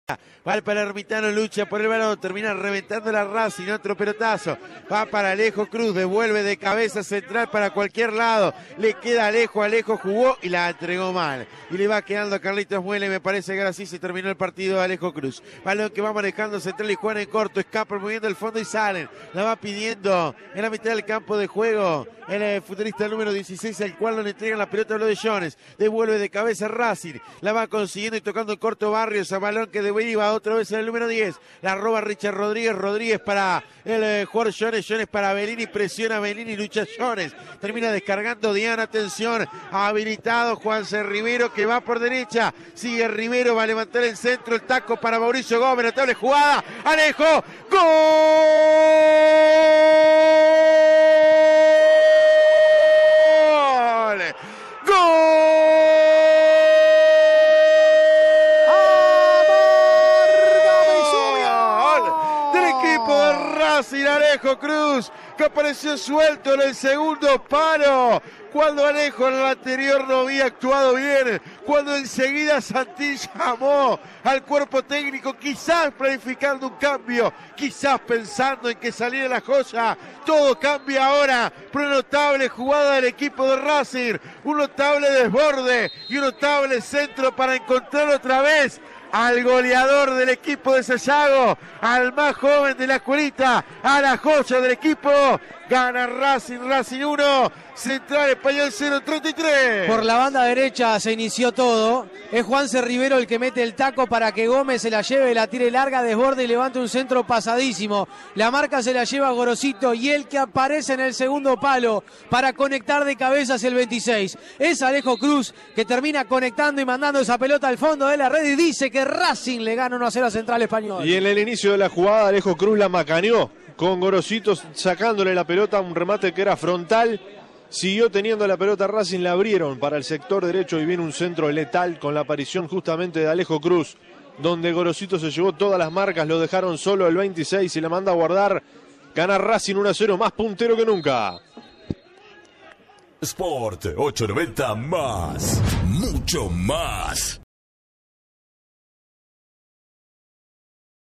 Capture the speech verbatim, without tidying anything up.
Va el Palermitano, lucha por el balón, termina reventando la Racing, otro pelotazo, va para Alejo Cruz, devuelve de cabeza central para cualquier lado, le queda Alejo, Alejo jugó y la entregó mal, y le va quedando a Carlitos Muele, me parece que ahora sí se terminó el partido de Alejo Cruz, balón que va manejando central y juegan en corto, escapa moviendo el fondo y salen, la va pidiendo en la mitad del campo de juego, el eh, futbolista número dieciséis, al cual no le entregan la pelota a los de Jones, devuelve de cabeza Racing, la va consiguiendo y tocando en corto Barrios, a balón que deriva otra vez en el número diez, la roba Richard Rodríguez, Rodríguez para el eh, jugador Jones, Jones para Bellini, presiona Bellini, lucha Jones, termina descargando Diana, atención, habilitado Juanse Rivero que va por derecha, sigue Rivero, va a levantar el centro, el taco para Mauricio Gómez, notable jugada, Alejo, ¡gol! ¡Gol! Racing, Alejo Cruz, que apareció suelto en el segundo palo, cuando Alejo en el anterior no había actuado bien, cuando enseguida Santín llamó al cuerpo técnico, quizás planificando un cambio, quizás pensando en que saliera la joya, todo cambia ahora, por una notable jugada del equipo de Racing, un notable desborde y un notable centro para encontrar otra vez al goleador del equipo de Sayago, al más joven de la escuelita, a la joya del equipo, gana Racing, Racing uno, Central Español cero, treinta y tres. Por la banda derecha se inició todo, es Juanse Rivero el que mete el taco para que Gómez se la lleve, la tire larga, desborde y levante un centro pasadísimo, la marca se la lleva Gorosito y el que aparece en el segundo palo para conectar de cabeza hacia el veintiséis, es Alejo Cruz que termina conectando y mandando esa pelota al fondo de la red y dice que Racing le gana uno a cero a Central Español. Y en el inicio de la jugada Alejo Cruz la macaneó con Gorosito sacándole la pelota, un remate que era frontal, siguió teniendo la pelota Racing, la abrieron para el sector derecho y viene un centro letal con la aparición justamente de Alejo Cruz, donde Gorosito se llevó todas las marcas, lo dejaron solo el veintiséis y la manda a guardar, gana Racing uno a cero, más puntero que nunca. Sport ochocientos noventa más, mucho más.